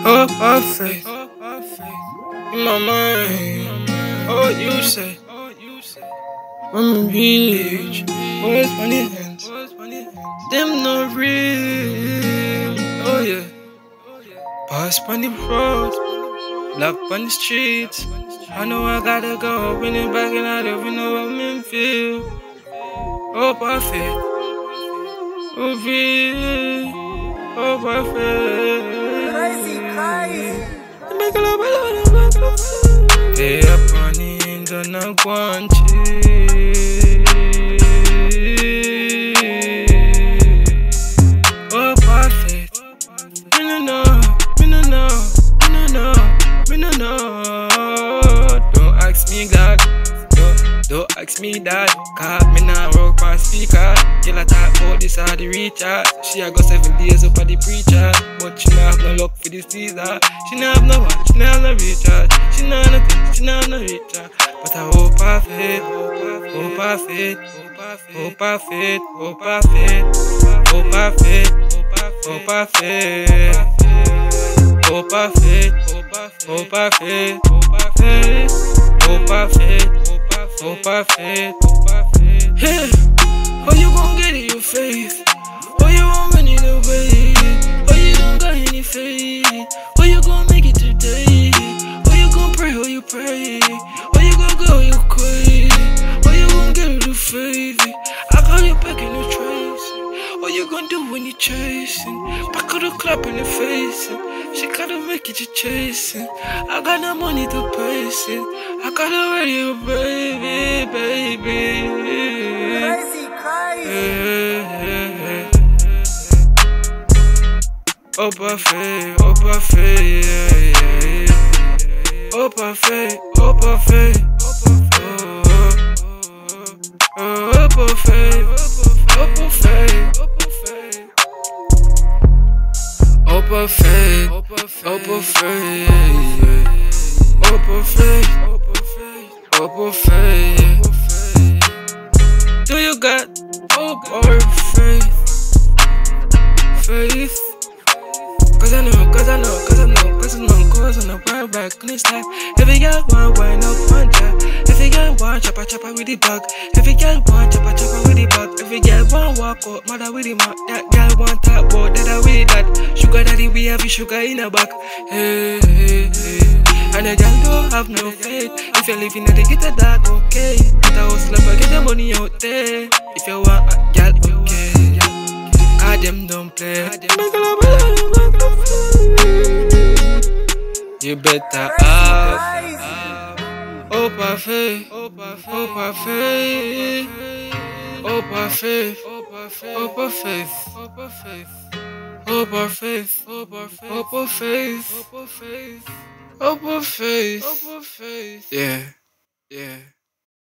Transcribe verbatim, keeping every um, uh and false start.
Oh, perfect. In my mind. Oh, you say. I'm a village. Always funny hands. Them no real. Oh, yeah. Pass on the road. Black on the streets. I know I gotta go. When it back and I don't even know what I'm feel. Oh, perfect. Oh, real. Oh, perfect. Hey, up on the end and I want you. Oh, perfect. Me no know, me no know, me no know, me no know. Don't ask me God, don't, don't ask me that. Cause me nah rock my speaker. Till I talk about this how the recharge. She a go seven days up at the preacher. But she nah have no luck for this season. She nah have no watch, she nah have no recharge. She nah have nothing, she nah have no recharge. But I hope I fit, hope I fit, hope I fit, hope I fit, hope I fit, hope I fit, hope I fit, hope I fit, hope I fit, hope I fit. Hey, how you gon' get in your faith? How you gon' run it away? How you don't got any faith? How you gon' make it today? How you gon' pray? How you pray? How you gon' go? You crazy? How you gon' get rid of faith? I got you back in the trace. What you gon' do when you chasing? Back of the clap in the face. She gotta make it you chasing. I got no money to pay it. I gotta radio, baby, baby. Crazy, crazy. Hey, hey, hey. Oh, parfait, oh, parfait, yeah, yeah, yeah. Oh, parfait, oh, parfait. Oh, oh, oh, parfait, oh, parfait. Oh, parfait, oh, parfait, yeah. Oh, parfait, oh, parfait, yeah. Do you got hope or faith? Faith? Cause I know, cause I know, cause I know, cause I know, cause I know, right back in this life. Every girl want wine up one job. Every girl want chopper chopper with the bag. Every girl want chopper chopper with the bag. Every girl want walk out, mother with the mat. That girl want talk about that with that. Sugar daddy, we have sugar in the back. Hey, hey, hey. And a girl don't have no faith. If you're living at the get a dog, okay. Get a house like get the money out there. If you want a girl, okay. God them don't play. You better have. Oh, parfait. Oh, parfait. Oh, parfait. Oh, parfait. Oh, parfait. Oh, parfait. Oh, parfait. Oh, parfait. Oh, parfait. Yeah. Yeah.